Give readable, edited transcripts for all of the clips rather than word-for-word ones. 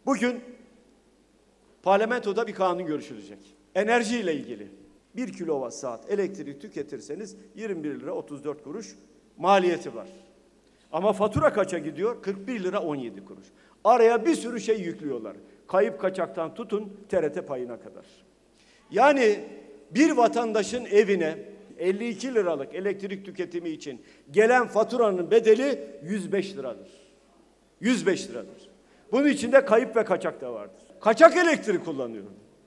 Bugün parlamentoda bir kanun görüşülecek. Enerji ile ilgili 1 kilowatt saat elektrik tüketirseniz 21 lira 34 kuruş maliyeti var. Ama fatura kaça gidiyor? 41 lira 17 kuruş. Araya bir sürü şey yüklüyorlar. Kayıp kaçaktan tutun TRT payına kadar. Yani bir vatandaşın evine 52 liralık elektrik tüketimi için gelen faturanın bedeli 105 liradır. 105 liradır. Bunun içinde kayıp ve kaçak da vardır. Kaçak elektrik kullanıyor.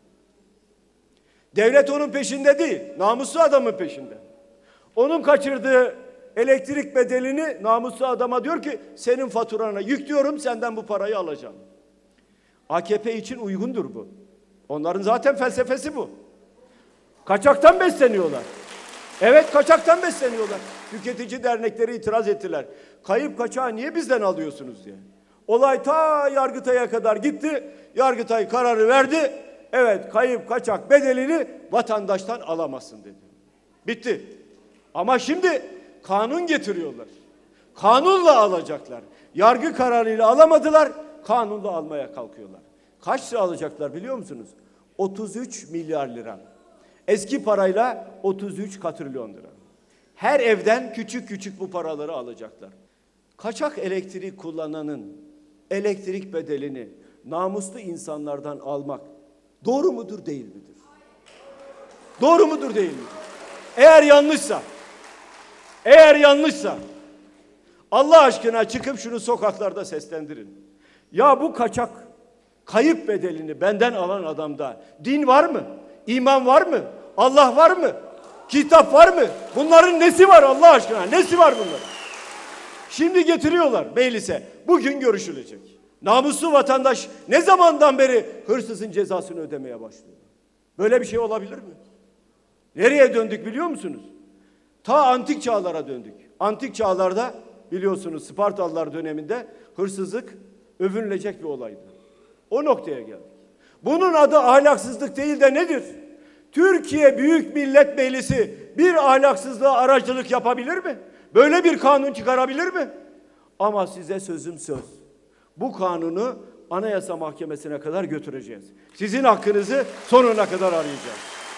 Devlet onun peşinde değil, namuslu adamın peşinde. Onun kaçırdığı elektrik bedelini namuslu adama diyor ki senin faturana yüklüyorum, senden bu parayı alacağım. AKP için uygundur bu. Onların zaten felsefesi bu. Kaçaktan besleniyorlar. Evet, kaçaktan besleniyorlar. Tüketici dernekleri itiraz ettiler. Kayıp kaçağı niye bizden alıyorsunuz diye. Olay ta Yargıtay'a kadar gitti. Yargıtay kararı verdi. Evet, kayıp kaçak bedelini vatandaştan alamazsın dedi. Bitti. Ama şimdi kanun getiriyorlar. Kanunla alacaklar. Yargı kararıyla alamadılar. Kanunla almaya kalkıyorlar. Kaç lira alacaklar biliyor musunuz? 33 milyar lira. Eski parayla 33 katrilyon lira. Her evden küçük küçük bu paraları alacaklar. Kaçak elektrik kullananın elektrik bedelini namuslu insanlardan almak doğru mudur değil midir? Doğru mudur değil midir? Eğer yanlışsa Allah aşkına çıkıp şunu sokaklarda seslendirin. Ya bu kaçak kayıp bedelini benden alan adamda din var mı? İman var mı? Allah var mı? Kitap var mı? Bunların nesi var Allah aşkına? Nesi var bunların? Şimdi getiriyorlar meclise. Bugün görüşülecek. Namuslu vatandaş ne zamandan beri hırsızın cezasını ödemeye başlıyor? Böyle bir şey olabilir mi? Nereye döndük biliyor musunuz? Ta antik çağlara döndük. Antik çağlarda biliyorsunuz Spartalılar döneminde hırsızlık övünülecek bir olaydı. O noktaya geldik. Bunun adı ahlaksızlık değil de nedir? Türkiye Büyük Millet Meclisi bir ahlaksızlığa aracılık yapabilir mi? Böyle bir kanun çıkarabilir mi? Ama size sözüm söz. Bu kanunu Anayasa Mahkemesi'ne kadar götüreceğiz. Sizin hakkınızı sonuna kadar arayacağız.